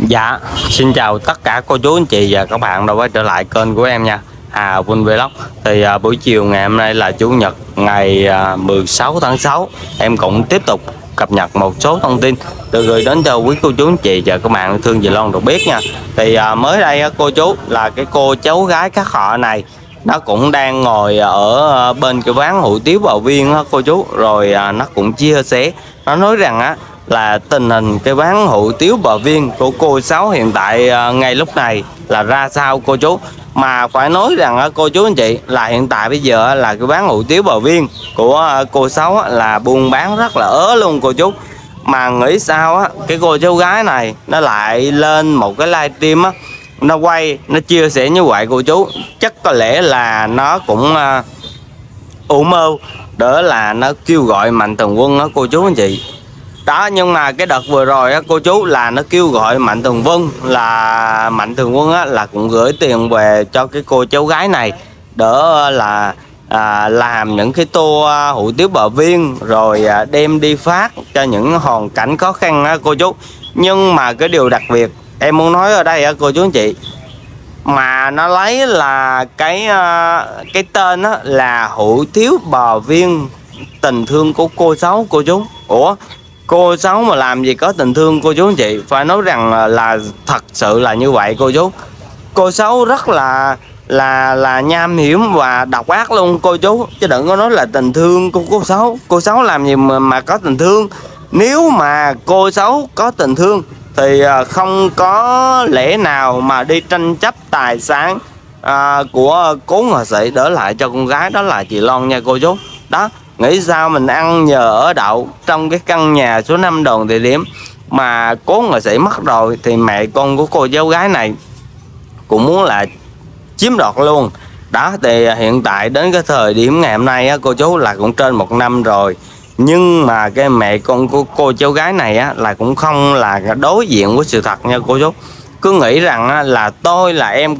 Dạ, xin chào tất cả cô chú anh chị và các bạn đã quay trở lại kênh của em nha, Hà Vinh Vlog. Thì buổi chiều ngày hôm nay là Chủ nhật ngày 16 tháng 6. Em cũng tiếp tục cập nhật một số thông tin được gửi đến cho quý cô chú anh chị và các bạn thương Dị Loan được biết nha. Thì mới đây cô chú là cái cô cháu gái các họ này nó cũng đang ngồi ở bên cái quán hủ tiếu Bào Viên á cô chú. Rồi nó cũng chia sẻ, nó nói rằng á là tình hình cái quán hủ tiếu Bào Viên của cô Sáu hiện tại ngay lúc này là ra sao cô chú. Mà phải nói rằng cô chú anh chị là hiện tại bây giờ là cái quán hủ tiếu Bào Viên của cô Sáu là buôn bán rất là ớ luôn cô chú. Mà nghĩ sao á cái cô cháu gái này nó lại lên một cái livestream á, nó quay nó chia sẻ như vậy cô chú. Chắc có lẽ là nó cũng ủ mơ đỡ là nó kêu gọi Mạnh Thường Quân á cô chú anh chị đó. Nhưng mà cái đợt vừa rồi á cô chú là nó kêu gọi Mạnh Thường Quân là Mạnh Thường Quân á là cũng gửi tiền về cho cái cô cháu gái này đỡ là làm những cái tour hủ tiếu Bào Viên rồi đem đi phát cho những hoàn cảnh khó khăn á cô chú. Nhưng mà cái điều đặc biệt em muốn nói ở đây á cô chú anh chị, mà nó lấy là cái tên á là hủ tiếu Bào Viên tình thương của cô Sáu cô chú. Ủa, cô Sáu mà làm gì có tình thương cô chú anh chị. Phải nói rằng là thật sự là như vậy cô chú. Cô Sáu rất là nham hiểm và độc ác luôn cô chú, chứ đừng có nói là tình thương của cô Sáu. Cô Sáu làm gì mà có tình thương. Nếu mà cô Sáu có tình thương thì không có lẽ nào mà đi tranh chấp tài sản của cố nghệ sĩ đỡ lại cho con gái đó là chị Loan nha cô chú. Đó, nghĩ sao mình ăn nhờ ở đậu trong cái căn nhà số 5 Đoàn Thị Điểm mà cố nghệ sĩ mất rồi thì mẹ con của cô cháu gái này cũng muốn là chiếm đoạt luôn. Đó thì hiện tại đến cái thời điểm ngày hôm nay á, cô chú là cũng trên 1 năm rồi. Nhưng mà cái mẹ con của cô cháu gái này á, là cũng không là đối diện với sự thật nha cô chú. Cứ nghĩ rằng á, là tôi là em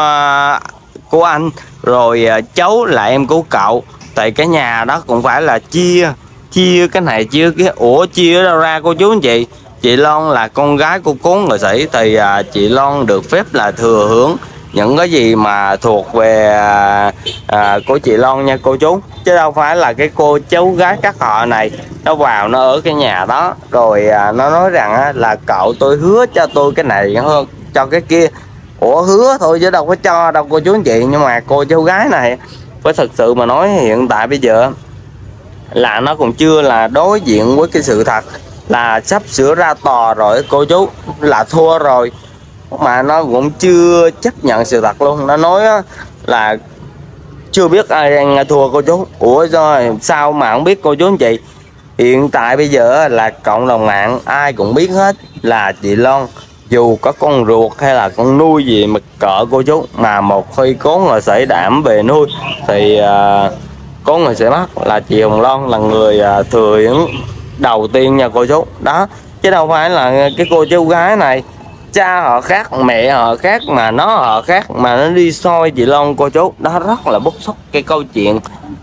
của anh, rồi cháu là em của cậu. Tại cái nhà đó cũng phải là chia cái này chia cái. Ủa chia ở đâu ra cô chú anh chị. Chị Loan là con gái của cố nghệ sĩ thì chị Loan được phép là thừa hưởng những cái gì mà thuộc về của chị Loan nha cô chú, chứ đâu phải là cái cô cháu gái các họ này nó vào nó ở cái nhà đó rồi nó nói rằng là cậu tôi hứa cho tôi cái này hơn cho cái kia. Ủa hứa thôi chứ đâu có cho đâu cô chú anh chị. Nhưng mà cô cháu gái này phải thực sự mà nói hiện tại bây giờ là nó còn chưa là đối diện với cái sự thật là sắp sửa ra tòa rồi cô chú, là thua rồi mà nó cũng chưa chấp nhận sự thật luôn. Nó nói là chưa biết ai đang thua cô chú. Ủa rồi sao mà không biết cô chú anh chị. Hiện tại bây giờ là cộng đồng mạng ai cũng biết hết là chị Loan dù có con ruột hay là con nuôi gì mà cỡ cô chú, mà một khi cố nghệ sĩ đảm về nuôi thì cố nghệ sĩ mất là chị Hồng Loan là người thừa hưởng đầu tiên nha cô chú. Đó, chứ đâu phải là cái cô cháu gái này cha họ khác mẹ họ khác mà nó họ khác mà nó đi soi chị Loan cô chú. Đó rất là bức xúc cái câu chuyện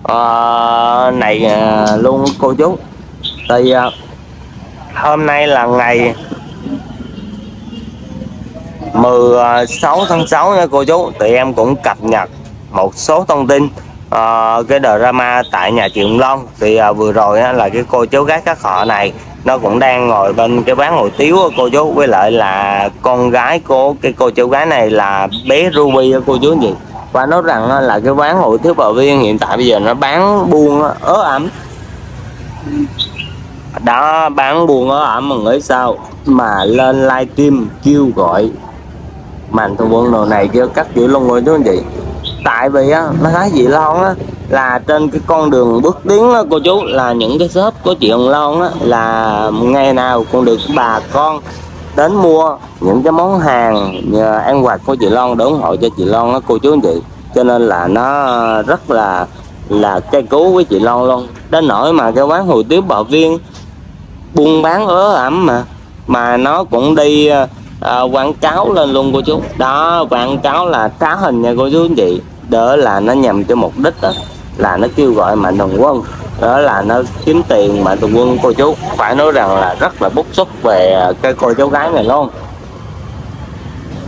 này luôn cô chú. Thì hôm nay là ngày 16 tháng 6 nha cô chú. Thì em cũng cập nhật một số thông tin cái drama tại nhà chị Loan. Thì vừa rồi là cái cô cháu gái các họ này nó cũng đang ngồi bên cái bán hủ tiếu cô chú, với lại là con gái của cái cô cháu gái này là bé Ruby cô chú gì. Và nói rằng là cái quán hủ tiếu Bào Viên hiện tại bây giờ nó bán buôn ớ ẩm đó, bán buôn ớ ẩm. Mà nghĩ sao mà lên livestream kêu gọi Mạnh Thường Quân đồ này kêu cắt chữ luôn rồi chú anh chị. Tại vì nó thấy chị Loan là trên cái con đường bước tiến cô chú, là những cái shop của chị Hồng Loan là ngày nào cũng được bà con đến mua những cái món hàng nhờ ăn vặt của chị Loan để ủng hộ cho chị Loan cô chú anh chị. Cho nên là nó rất là cây cứu với chị Loan luôn. Đến nỗi mà cái quán hủ tiếu Bào Viên buôn bán ớ ẩm mà nó cũng đi quảng cáo lên luôn cô chú. Đó, quảng cáo là trá hình nha cô chú anh chị, đỡ là nó nhằm cho mục đích đó là nó kêu gọi Mạnh Thường Quân, đó là nó kiếm tiền Mạnh Thường Quân cô chú. Phải nói rằng là rất là bức xúc về cái cô cháu gái này luôn.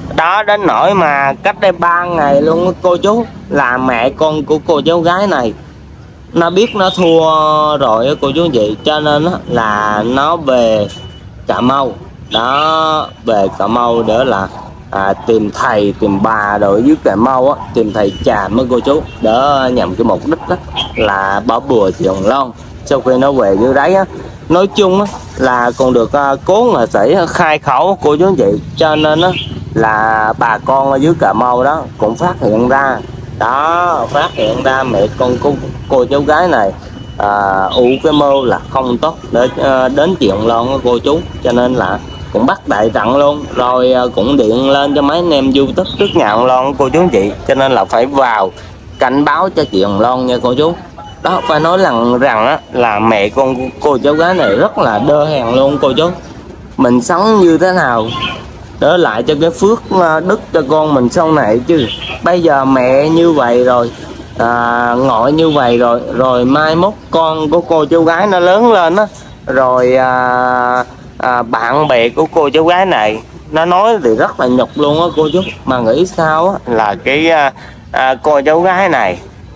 Đó, đến nỗi mà cách đây 3 ngày luôn á cô chú, là mẹ con của cô cháu gái này nó biết nó thua rồi á cô chú anh chị, cho nên á là nó về Cà Mau. Đó, về Cà Mau để là tìm thầy tìm bà rồi dưới Cà Mau á, tìm thầy tràm với cô chú, để nhằm cái mục đích đó là bỏ bùa chị Hồng Loan. Sau khi nó về dưới đấy á, nói chung á là còn được cố nghệ sĩ khai khẩu cô chú anh chị, cho nên á là bà con ở dưới Cà Mau đó cũng phát hiện ra. Đó, phát hiện ra mẹ con của cô cháu gái này ủ cái mơ là không tốt để đến chị Hồng Loan cô chú, cho nên là cũng bắt đại trận luôn, rồi cũng điện lên cho mấy anh em YouTube trước nhà Hồng Loan cô chú anh chị, cho nên là phải vào cảnh báo cho chị Hồng Loan nha cô chú. Đó, phải nói rằng á là mẹ con cô cháu gái này rất là đơ hèn luôn cô chú. Mình sống như thế nào đỡ lại cho cái phước đức cho con mình sau này chứ. Bây giờ mẹ như vậy rồi, ngoại như vậy rồi mai mốt con của cô cháu gái nó lớn lên á, rồi bạn bè của cô cháu gái này nó nói thì rất là nhục luôn á cô chú. Mà nghĩ sao á là cái cô cháu gái này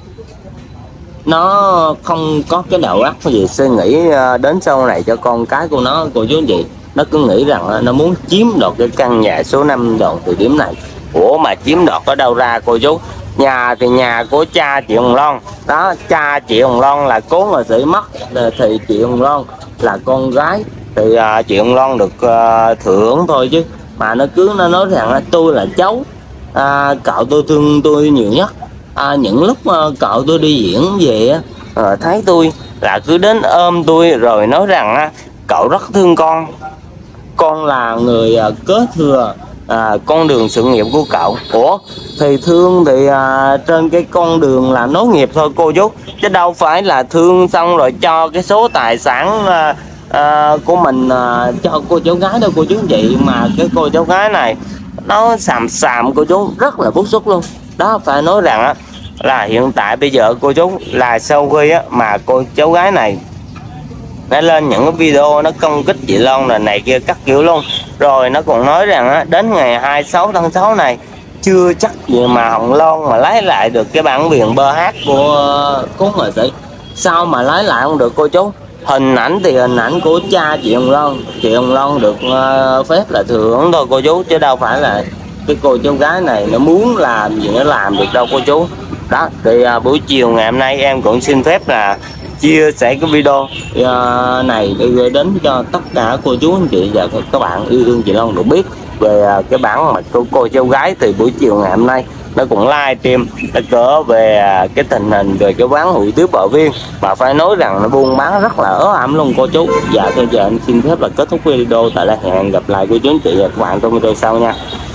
nó không có cái đầu óc gì suy nghĩ đến sau này cho con cái của nó cô chú anh chị. Nó cứ nghĩ rằng nó muốn chiếm đoạt cái căn nhà số 5 Đoàn Từ Điếm này. Ủa mà chiếm đoạt ở đâu ra cô chú? Nhà thì nhà của cha chị Hồng Loan đó, cha chị Hồng Loan là cố nghệ sĩ mất, thì chị Hồng Loan là con gái thì chị Hồng Loan được thừa hưởng thôi chứ. Mà nó cứ nó nói rằng tôi là cháu, cậu tôi thương tôi nhiều nhất. Những lúc cậu tôi đi diễn về thấy tôi là cứ đến ôm tôi rồi nói rằng cậu rất thương con là người kế thừa con đường sự nghiệp của cậu. Ủa thì thương thì trên cái con đường là nối nghiệp thôi cô chú, chứ đâu phải là thương xong rồi cho cái số tài sản của mình cho cô cháu gái đâu cô chú anh chị. Mà cái cô cháu gái này nó xàm cô chú, rất là bức xúc luôn. Đó, phải nói rằng là hiện tại bây giờ cô chú là sau khi mà cô cháu gái này nó lên những cái video nó công kích chị Loan là này kia các kiểu luôn, rồi nó còn nói rằng đến ngày 26 tháng 6 này chưa chắc gì mà Hồng Loan mà lấy lại được cái bản quyền bơ hát của cố nghệ sĩ. Sao mà lấy lại không được cô chú? Hình ảnh thì hình ảnh của cha chị Hồng Loan, chị Hồng Loan được phép là thừa hưởng thôi cô chú, chứ đâu phải là cái cô cháu gái này nó muốn làm gì nó làm được đâu cô chú. Đó thì buổi chiều ngày hôm nay em cũng xin phép là chia sẻ cái video này để gửi đến cho tất cả cô chú anh chị và các bạn yêu thương chị Loan được biết về cái bản mặt của cô cháu gái. Thì buổi chiều ngày hôm nay nó cũng live stream nó cỡ về cái tình hình về cái quán hủ tiếu Bờ Viên, mà phải nói rằng nó buôn bán rất là ớ ẩm luôn cô chú. Dạ thôi giờ anh xin phép là kết thúc video tại đây, hẹn gặp lại cô chú anh chị và các bạn trong video sau nha.